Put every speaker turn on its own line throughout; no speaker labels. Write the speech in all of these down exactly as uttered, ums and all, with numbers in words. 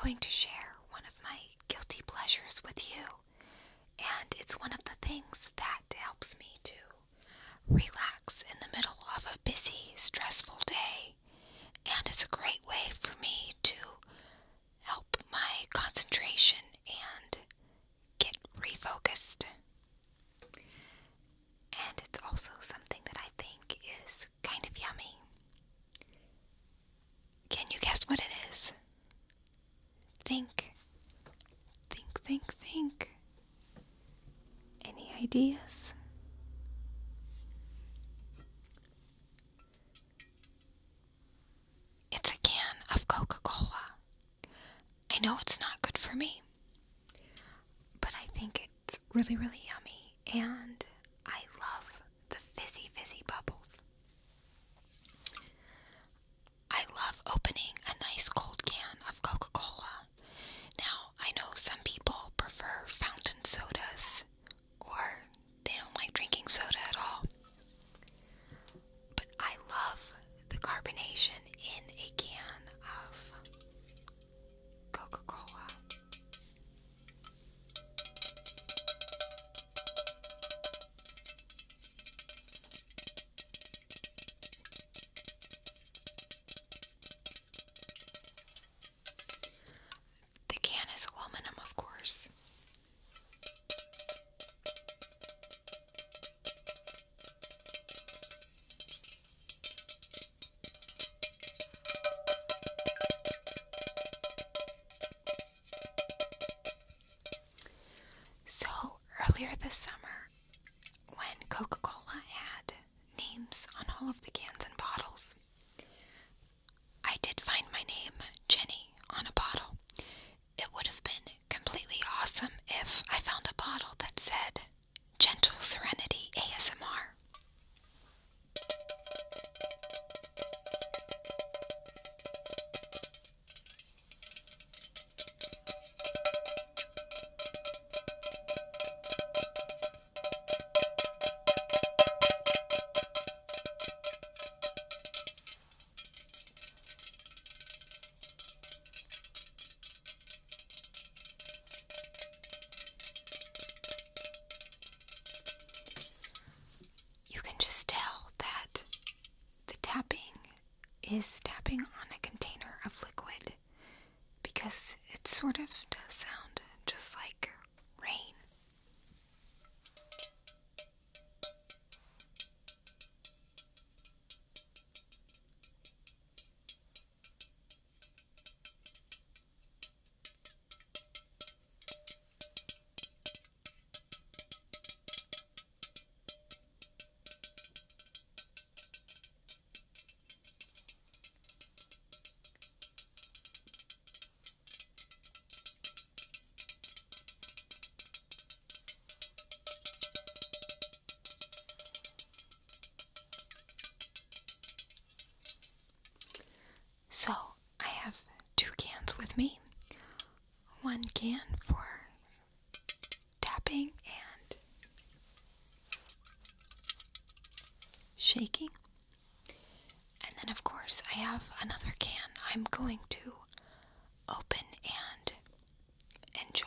going to share one of my guilty pleasures with you, and it's one of the things that helps me to relax in the middle of a busy, stressful day, and it's a great way for me to help my concentration and get refocused. And it's also something that I think is kind of yummy. Can you guess what it is? Think. Think, think, think. Any ideas? It's a can of Coca-Cola. I know it's not good for me, but I think it's really, really yummy, and I love the fizzy, fizzy bubbles. I love opening a nice cold can of Coca-Cola. Now, I know some people prefer fountain sodas, or they don't like drinking soda at all. But I love the carbonation in a can of Coca-Cola. The can is aluminum, of course. So, earlier this summer, when Coca-Cola had names on all of the cans and bottles, I did find my name, Jenny, on a bottle. It would have been completely awesome if I found a bottle that said, Gentle Serenity A S M R. You can just tell that the tapping is tapping on a container of liquid, because it sort of does sound just like rain. So, I have two cans with me. One can for tapping and shaking. And then, of course, I have another can I'm going to open and enjoy.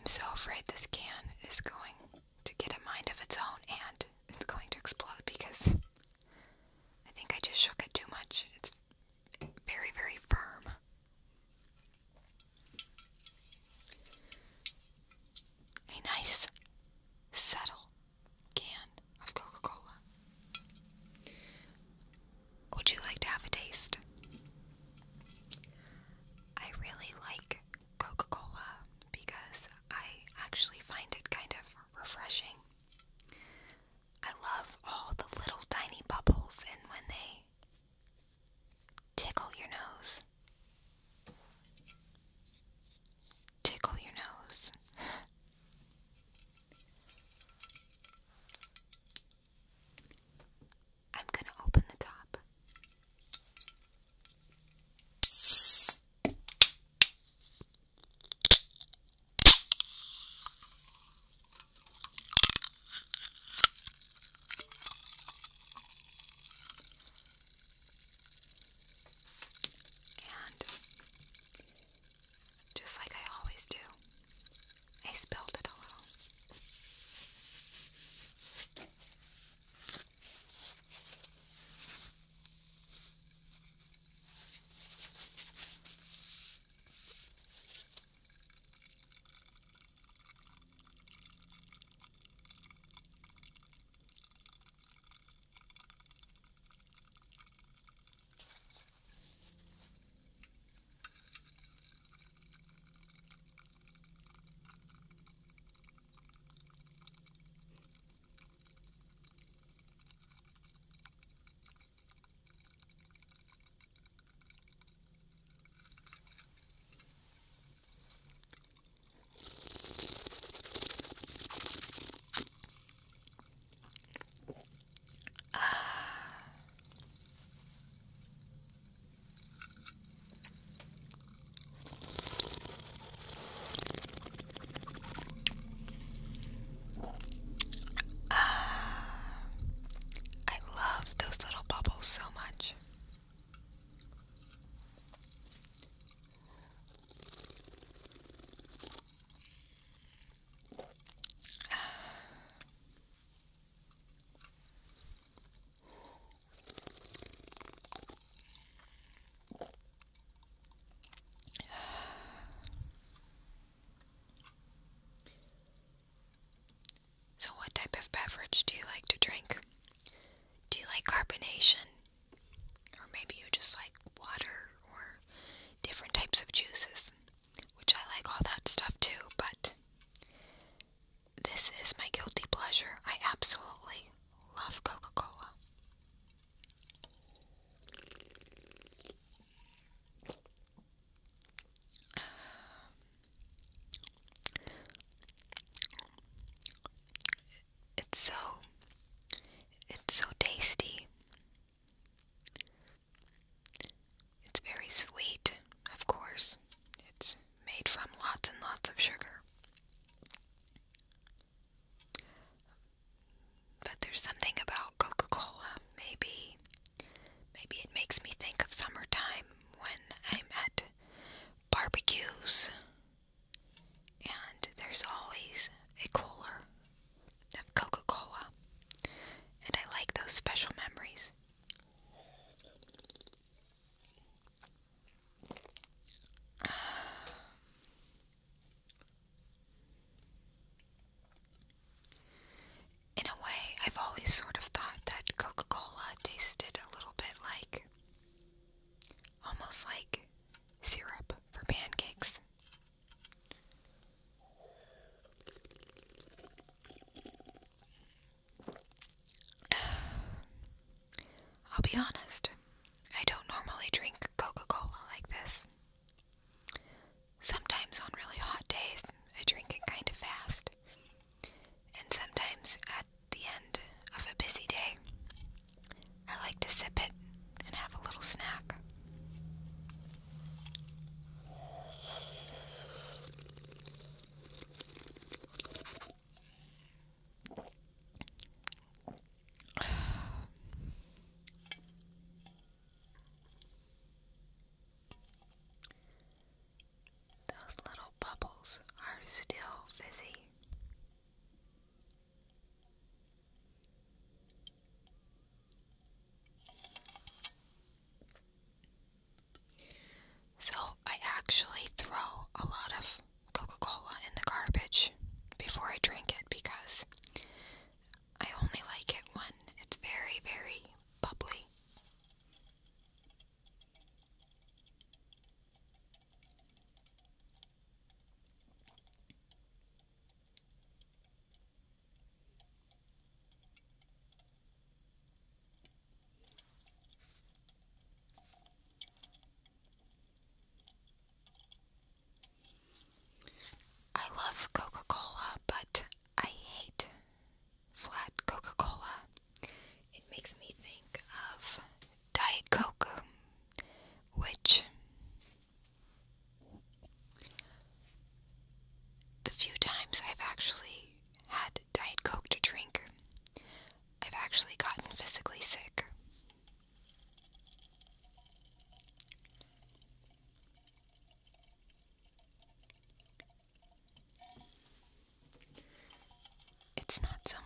so afraid this can is going to get a mind of its own and it's going to explode because I think I just shook it too much. It's very, very firm. A nice, subtle can of Coca-Cola. Would you like to have a taste? I really like Coca-Cola because I actually find it kind of refreshing.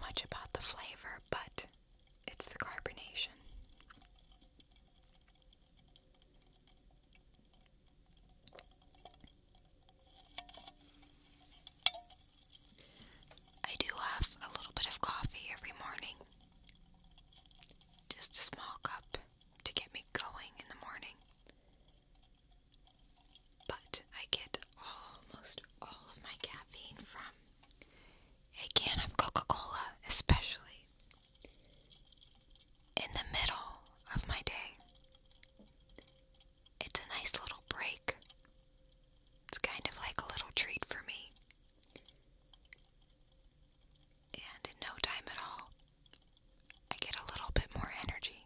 much about the flavor, but it's the carbonation. I do have a little bit of coffee every morning. Just a small cup to get me going in the morning. But I get almost all of my caffeine from a can of Coca-Cola, especially in the middle of my day. It's a nice little break. It's kind of like a little treat for me. And in no time at all, I get a little bit more energy.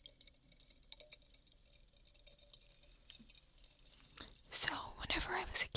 So, whenever I was a